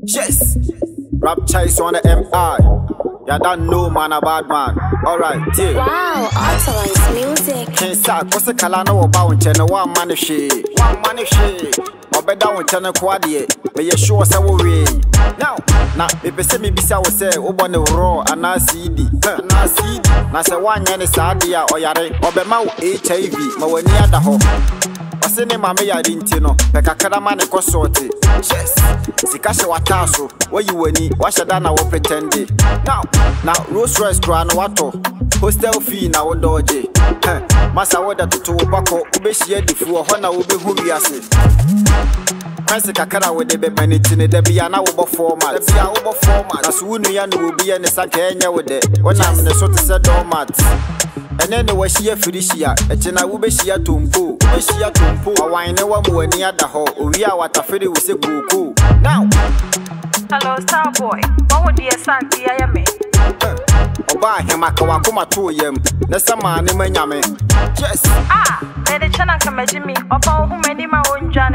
Yes, Rapture is on the MI. You don't know man a bad man. Alright, yeah. Wow, OTERANS music. Can't start, cause the Kalano about channel one money shade. One money shade. Or better one channel quadie. But you sure say we now, if you say me bisa we say Obon the raw and na CD. Na CD. Na say one yan is Sadia or Yare. Or be mau HIV. Ma when near the home. Wase ne mama ya rintino peka kada mane ko sorti yes sikashe wataso where you weni washada na wo pretend now Rolls Royce kra no wato hostel fee na wo doje masa woda tutu bako ubehie difu ho na wo behu wiase Kwanse kakara wo de be maniti ne da bia na wo bo format na so wunu ya no obi ya ne saka enya wo de wona me so te se doormat ene ne wahia firishia echena wo behia tompo awan ne wa mu ani ada ho owi a watafere wo se kuku now hello Starboy what would you say ya me oba hema ka wakoma to yam na sama ne manyame yes the channel kama jimi oba hu mani ma wonjane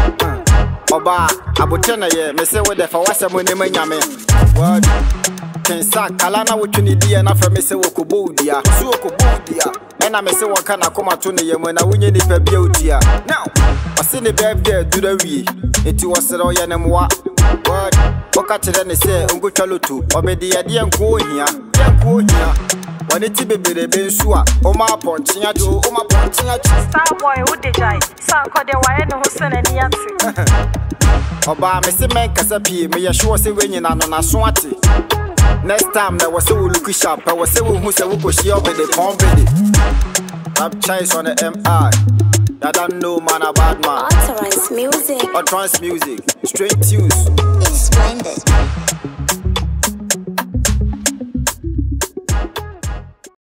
oba abotena ye me se wo de fa wasem ne manyame word Kensa kalana wotuni dia na fa me se wokobodia so wokobodia ena me se wonka na koma to ne yemu na wonye ni pa bia odia now wase ne birthday dura wie enti wasere oye ne moa word oka kire ne se ngotwa lotu obedi ya dia nko ohia wani ti bebere be nsu a o ma ponchia jo Starboy wo de jai Sarkodie waye no hosene ni yati oba me se men kasa pie me ye sure se wenyina no na so ate next time that was so look sharp I was so who say we go share with the company Rapture is on the MI. I don't know man a bad man. OTERANS music. OTERANS music. Straight tunes. It's splendid.